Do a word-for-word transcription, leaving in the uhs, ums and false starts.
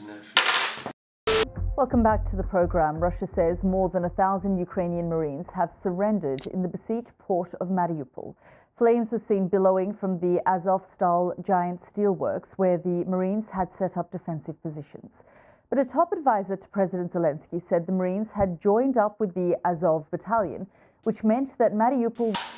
to know. Welcome back to the program. Russia says more than a thousand Ukrainian Marines have surrendered in the besieged port of Mariupol. Flames were seen billowing from the Azovstal giant steelworks where the Marines had set up defensive positions. But a top advisor to President Zelensky said the Marines had joined up with the Azov battalion, which meant that Mariupol